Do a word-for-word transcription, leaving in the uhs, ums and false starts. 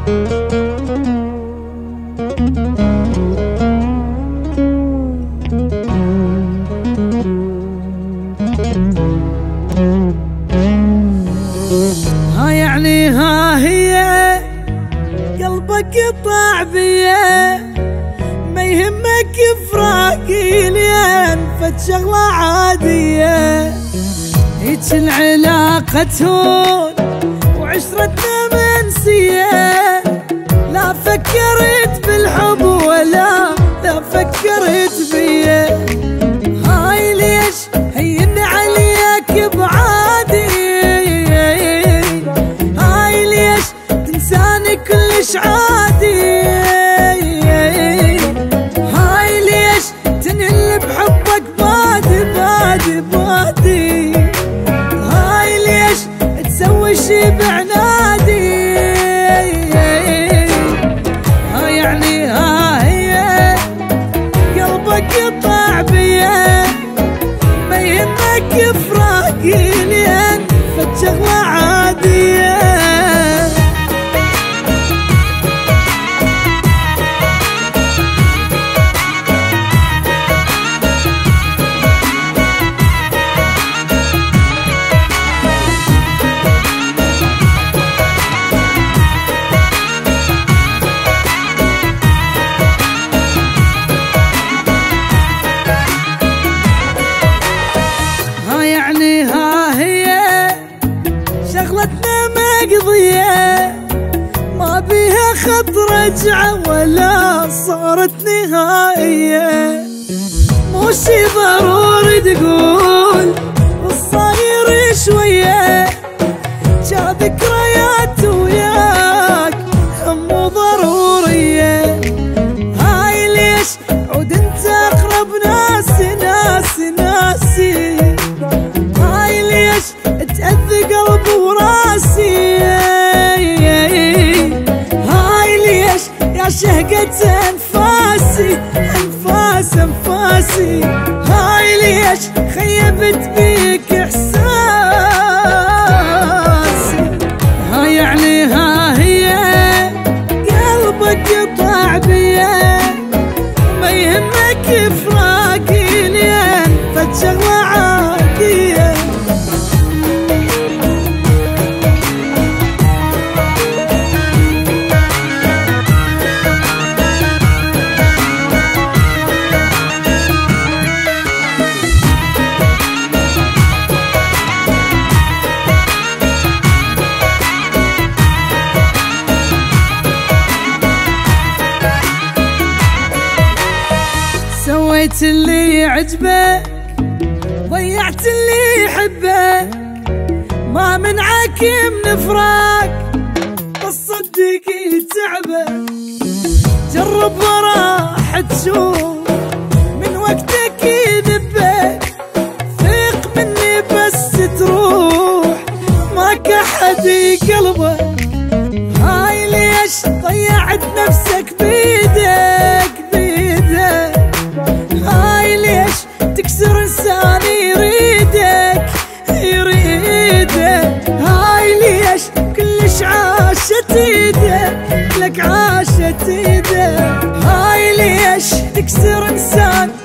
ها يعني ها هي قلبك قطع بيه، ما يهمك فراقي لين فت شغلة عادية. هيج العلاقة تهون وعشرتنا منسية، لا فكرت بالحب ولا لا فكرت بيه. هاي ليش هين عليك بعادي، هاي ليش تنساني كلش عادي، هاي ليش تنل بحبك بادي بادي بادي، هاي ليش تسوي شي بعنادي. ها يعني ها هي قلبك قطع بيه، ما يهمك فراقي لين فت شغلة عادية. يعني ها هي شغلتنا مقضية، ما بيها خط رجعة ولا صارت نهائية. مو شي ضروري تقول والصاير شوية، جا ذكريات وياك مو ضرورية. هاي ليش عود انت اقرب ناسي ناسي ناسي، هاي ليش تأذي قلبي وراسي، هاي ليش يا شهقة انفاسي انفاس انفاسي، هاي ليش خيبت بيك احساسي. ها يعني ها هي قلبك قطع بيه، ما يهمك فراقي لين فت شغلة عادية. سويت اللي يعجبك ضيعت اللي يحبك، ما منعك من فراق بس صدق يتعبك. جرب وراح تشوف من وقتك يذبك، ثق مني بس تروح ماك احد يقلبك. هاي ليش ضيعت نفسك بيدك بيدك، هاي ليش تكسر انسان يريدك يريدك، هاي ليش كلش عاشت ايدك لك عاشت ايدك، هاي ليش تكسر انسان